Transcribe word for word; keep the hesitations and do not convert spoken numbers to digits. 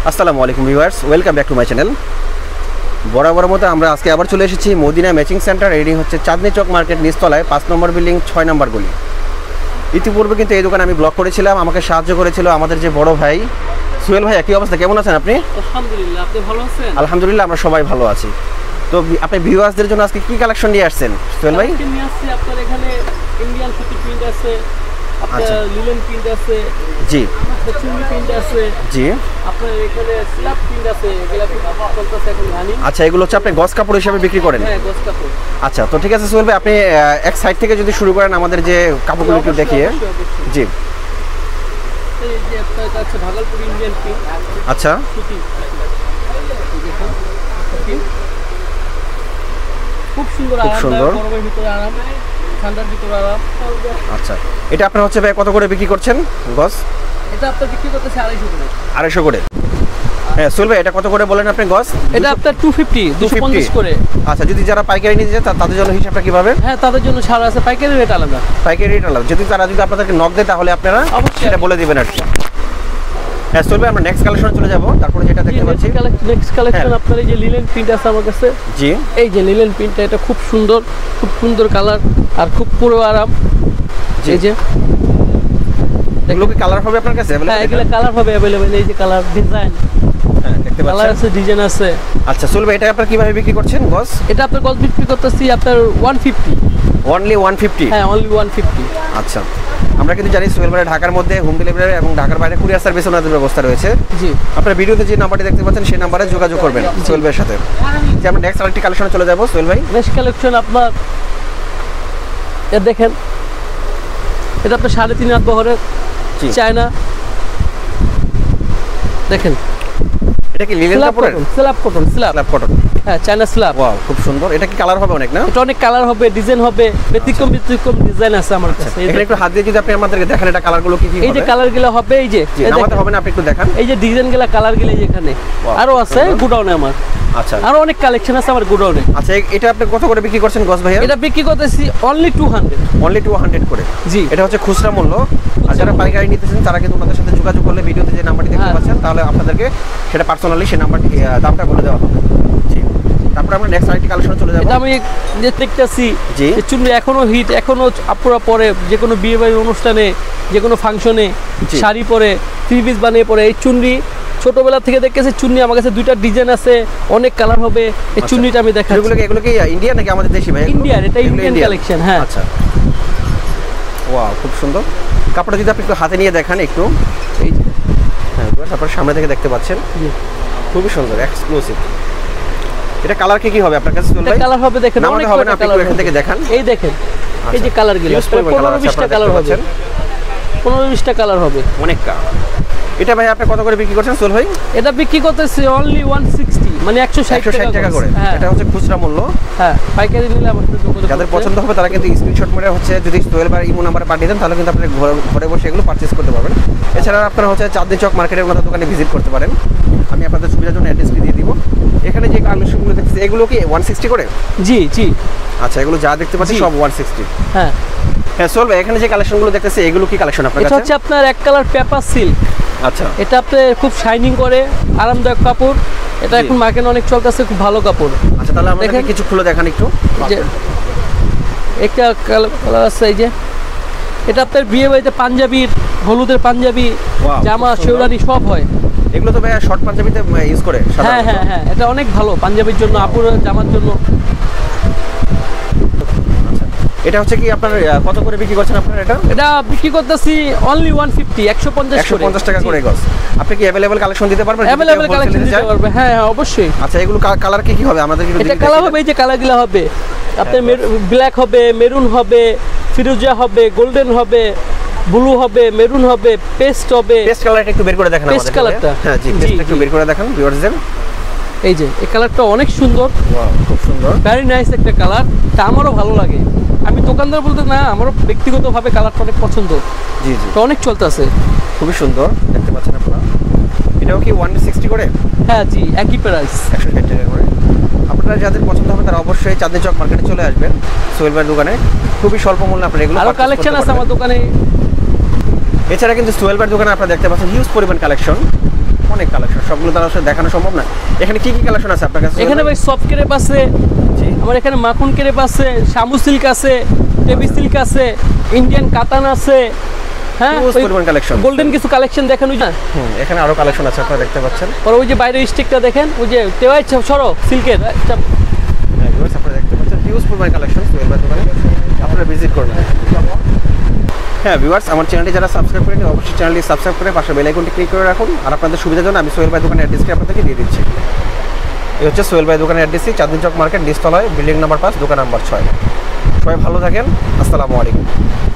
আসসালামু আলাইকুম viewers, welcome back to my channel. বরাবর মতো আমরা আজকে আবার চলে এসেছি মদিনা ম্যাচিং সেন্টার। এটি হচ্ছে চাঁদনি চক মার্কেট নিচতলায় পাঁচ নম্বর বিল্ডিং ছয় নম্বর গলি। ইতিপূর্বে কিন্তু এই দোকানে আমি ব্লগ করেছিলাম, আমাকে সাহায্য করেছিল আমাদের যে বড় ভাই সোহেল ভাই। কি অবস্থা, কেমন আছেন আপনি? আলহামদুলিল্লাহ, আপনি ভালো আছেন? আলহামদুলিল্লাহ, আমরা সবাই ভালো আছি। তো আপনি ভিউয়ার্সদের জন্য আজকে কি কালেকশন নিয়ে আসছেন সোহেল ভাই? নিয়ে আসছি আপনার এখানে ইন্ডিয়ান সুতি প্রিন্ট আছে, আপনার লিলেন প্রিন্ট আছে, জি, আপনার চুনি প্রিন্ট আছে, জি, আপনার এখানে স্ল্যাব প্রিন্ট আছে, এগুলা কি চলতেছে এখন জানি। আচ্ছা, এগুলো হচ্ছে আপনি গস কাপড় হিসেবে বিক্রি করেন? হ্যাঁ, গস কাপড়। আচ্ছা, তো ঠিক আছে সোহেল ভাই, আপনি এক সাইড থেকে যদি শুরু করেন আমাদের যে কাপড়গুলো একটু দেখিয়ে। জি, এই যে আপনার কাছে ভাগলপুর ইন্ডিয়ান প্রিন্ট। আচ্ছা, সুতি খুব সুন্দর, খুব সুন্দর, গরমের ভিতরে আরাম, ঠান্ডার ভিতরে আরাম। আচ্ছা, এটা আপনার হচ্ছে ভাই কত করে বিক্রি করছেন গস? এটা আপনার বিক্রি করতেছে আড়াইশো করে। আড়াইশো করে? হ্যাঁ সোহেল ভাই, এটা কত করে বলেন আপনি গস? এটা আপনার দুশো পঞ্চাশ দুশো পঞ্চাশ করে। আচ্ছা, যদি যারা পাইকারি নিতে চায় তাদের জন্য হিসাবটা কিভাবে? হ্যাঁ, তাদের জন্য ছাড় আছে, পাইকারি রেট আলাদা। পাইকারি রেট আলাদা, যদি তারা যদি আপনাদেরকে নক দেয় তাহলে আপনারা সেটা বলে দিবেন আর কি। হ্যাঁ সোহেল ভাই, আমরা নেক্সট কালেকশনে চলে যাব। তারপরে যেটা দেখতে পাচ্ছি নেক্সট কালেকশন আপনার এই যে লিলেন প্রিন্ট আছে আমার কাছে। জি, এই যে লিলেন প্রিন্টটা, এটা খুব সুন্দর, খুব সুন্দর কালার আর খুব পুরো আরাম। এই যে এগুলো কি কালার হবে আপনার কাছে? হ্যাঁ, এগুলো কালার হবে अवेलेबल। এই যে কালার, ডিজাইন, হ্যাঁ দেখতে পাচ্ছেন, কালার আছে, ডিজাইন আছে। আচ্ছা সোহেল ভাই, এটা আপনারা কিভাবে বিক্রি করছেন গস? এটা আপনার গস বিক্রি করতেছি আপনার একশো পঞ্চাশ। অনলি একশো পঞ্চাশ? হ্যাঁ, অনলি একশো পঞ্চাশ। আচ্ছা, আমরা কিন্তু জানি সোহেল ভাই ঢাকার মধ্যে হোম ডেলিভারি এবং ঢাকার বাইরে কুরিয়ার সার্ভিস ওনাদের ব্যবস্থা রয়েছে। জি, আপনার ভিডিওতে যে নাম্বারটি দেখতে পাচ্ছেন সেই নাম্বারে যোগাযোগ করবেন সোহেল ভাইয়ের সাথে। যে আমরা নেক্সট আরেকটি কালেকশনে চলে যাব সোহেল ভাই। নেক্সট কালেকশন আপনার এ দেখেন, এটা আপনার সাড়ে তিন হাত বহরের চায়না। দেখেন, এটা কি লিলেন কাপড়ের? Slub cotton, slub slub cotton, হ্যাঁ, চায়না স্ল্যাব। ওয়াও, খুব সুন্দর। এটা কি কালার হবে অনেক না? এটা অনেক কালার হবে, ডিজাইন হবে, ব্যতিক্রম ব্যতিক্রম ডিজাইন আছে আমার কাছে। এখানে একটু হাত দিয়ে যদি আপনি আমাদেরকে দেখেন এটা কালারগুলো কি কি হবে? এই যে কালারগুলো হবে, এই যে আমাদের হবে না, আপনি একটু দেখান। এই যে ডিজাইনগুলো, কালারগুলো এখানে আরো আছে গোডাউনে আমার। আচ্ছা, আরো অনেক কালেকশন আছে আমার গোডাউনে। আচ্ছা, এটা আপনি কত করে বিক্রি করছেন গস ভাইয়া? এটা বিক্রি করতেছি অনলি দুশো। অনলি দুশো করে? জি, এটা হচ্ছে খুচরা মূল্য। আর যারা পাইকারি নিতেছেন তারা কিন্তু ওনাদের সাথে যোগাযোগ করলে ভিডিওতে যে নাম্বারটি দেখতে পাচ্ছেন তাহলে আপনাদেরকে সেটা পার্সোনালি সেই নাম্বারটি দামটা বলে দেওয়া হবে। জি, তারপর আমরা নেক্সট আরেকটি কালেকশনে চলে যাব। এটা আমি যে দেখতেছি যে চুন্নি এখনো হিট, এখনো আপুরা পরে, যে কোনো বিয়ে বাড়ির অনুষ্ঠানে, যে কোনো ফাংশনে শাড়ি পরে, থ্রি পিস বানিয়ে পরে। এই চুন্নি ছোটবেলা থেকে দেখতেছি চুন্নি আমার কাছে দুইটা ডিজাইন আছে, অনেক কালার হবে। এই চুন্নিটা আমি দেখাচ্ছি। এগুলো কি এগুলো কি ইন্ডিয়ান নাকি আমাদের দেশি ভাই? ইন্ডিয়ান, এটা ইন্ডিয়ান কালেকশন। হ্যাঁ, আচ্ছা, ওয়াও, খুব সুন্দর। কাপড়টা যদি আপনি একটু হাতে নিয়ে দেখান একটু। এই যে হ্যাঁ, তারপর সামনে থেকে দেখতে পাচ্ছেন, খুবই সুন্দর, এক্সক্লুসিভ। এটা কালার কি কি হবে আপনার কাছে? এটা কালার হবে, দেখেন অনেক হবে না, আপনি একটু এখান থেকে দেখান। এই দেখেন, এই যে কালারগুলো পনেরো বিশটা কালার হবে, পনেরো বিশটা কালার হবে, অনেক কালার। এটা ভাই আপনি কত করে বিক্রি করছেন সোহেল ভাই? এটা বিক্রি করতেছি অনলি একশো ষাট, মানে একশো ষাট টাকা করে। এটা হচ্ছে খুচরা মূল্য। হ্যাঁ, পাইকারি নিলে আমার সাথে যোগাযোগ, যাদের পছন্দ হবে তারা কিন্তু স্ক্রিনশট মেরে হচ্ছে যদি সোহেল ভাই ইমো নাম্বারে পাঠিয়ে দেন তাহলে কিন্তু আপনি ঘরে বসে এগুলো পারচেজ করতে পারবেন। এছাড়া আপনারা হচ্ছে চাঁদনি চক মার্কেটের ওনাদের দোকানে ভিজিট করতে পারেন। আমি আপনাদের সুবিধার জন্য অ্যাড্রেসটি দিয়ে দিব। এখানে যে কালেকশনগুলো দেখতেছি এগুলো কি একশো ষাট করে? জি জি। আচ্ছা, এগুলো যা দেখতে পাচ্ছি সব একশো ষাট। হ্যাঁ হ্যাঁ সোহেল ভাই, এখানে যে কালেকশনগুলো দেখতেছি এগুলো কি কালেকশন আপনার কাছে? এটা হচ্ছে আপনার এক কালার পেপার সিল্ক। আচ্ছা, এটা আপনি খুব শাইনিং করে, আরামদায়ক কাপড়। এটা এখন মার্কেটে অনেক চলতেছে, খুব ভালো কাপড়। আচ্ছা, তাহলে আমাদেরকে কিছু খুলে দেখান একটু। যে একটা কালার আছে, এই যে এটা আপনার বিয়ে বাড়িতে পাঞ্জাবির, হলুদের পাঞ্জাবি, জামা, শেরওয়ানি সব হয়। এগুলো তো ভাই শর্ট পাঞ্জাবিতে ইউজ করে। হ্যাঁ হ্যাঁ হ্যাঁ, এটা অনেক ভালো পাঞ্জাবির জন্য, আপুর জামার জন্য। এটা হচ্ছে কি আপনার কত করে বিক্রি করছেন আপনারা? এটা এটা বিক্রি করতেছি অনলি একশো পঞ্চাশ, একশো পঞ্চাশ টাকা করে গস। আপনি কি अवेलेबल কালেকশন দিতে পারবেন? अवेलेबल কালেকশন দিতে পারবে, হ্যাঁ হ্যাঁ অবশ্যই। আচ্ছা, এগুলো কালার কি কি হবে আমাদের একটু? এটা কালার হবে, এই যে কালারগুলো হবে আপনার ব্ল্যাক হবে, মেরুন হবে, ফিরোজা হবে, গোল্ডেন হবে, ব্লু হবে, মেরুন হবে, পেস্ট হবে। পেস্ট কালারটা একটু বের করে দেখান আমাদের। পেস্ট কালারটা, হ্যাঁ জি, পেস্টটা একটু বের করে দেখান ভিউয়ারদের। এই যে এই কালারটা অনেক সুন্দর, ওয়াও, খুব সুন্দর, ভেরি নাইস একটা কালার। তা আমারও ভালো লাগে। আমি দোকানদার বলতে না, আমারও ব্যক্তিগতভাবে কালারটা অনেক পছন্দ। জি জি, তো অনেক চলতেছে, খুবই সুন্দর দেখতে পাচ্ছেন আপনারা। এটাও কি একশো ষাট করে? হ্যাঁ জি, একই প্রাইস, একশো ষাট টাকা করে। আপনারা যাদের পছন্দ হবে তারা অবশ্যই চাঁদনি চক মার্কেটে চলে আসবেন সোহেল ভাইয়ের দোকানে। খুবই স্বল্প মূল্যে আপনারা এগুলো আরো কালেকশন আছে আমার দোকানে। এছাড়া কিন্তু সোহেল ভাইয়ের দোকানে আপনারা দেখতে পাচ্ছেন হিউজ পরিমাণ কালেকশন। অনেক কালেকশন, সবগুলো তার আসলে দেখানো সম্ভব না। এখানে কি কি কালেকশন আছে আপনার কাছে? এখানে ভাই সফট ক্রেপ আছে, আমার এখানে মাখন ক্রেপ আছে, শামু সিল্ক আছে, টেবি সিল্ক আছে, ইন্ডিয়ান কাতান আছে, হ্যাঁ পরিমাণ কালেকশন, গোল্ডেন কিছু কালেকশন দেখেন ওই না। হুম, এখানে আরো কালেকশন আছে আপনারা দেখতে পাচ্ছেন। আর ওই যে বাইরের স্টিকটা দেখেন, ওই যে টেওয়াই সরো সিল্কের, আচ্ছা হ্যাঁ ভিউয়ার্স আপনারা দেখতে পাচ্ছেন হিউজ পরিমাণ কালেকশন সোহেল ভাই দোকানে, আপনারা ভিজিট করবেন। হ্যাঁ ভিউয়ার্স, আমার চ্যানেলটি যারা সাবস্ক্রাইব করেনি অবশ্যই চ্যানেলটি সাবস্ক্রাইব করে পাশে বেল আইকনটি ক্লিক করে রাখুন। আর আপনাদের সুবিধার জন্য আমি সোহেল ভাই দোকানের অ্যাড্রেসটি আপনাদেরকে দিয়ে দিচ্ছি। এই হচ্ছে সোহেল ভাই দোকানের অ্যাড্রেসটি, চাঁদনী চক মার্কেট নিচতলায়, বিল্ডিং নাম্বার পাঁচ, দোকান নাম্বার ছয়। সবাই ভালো থাকেন, আসসালামু আলাইকুম।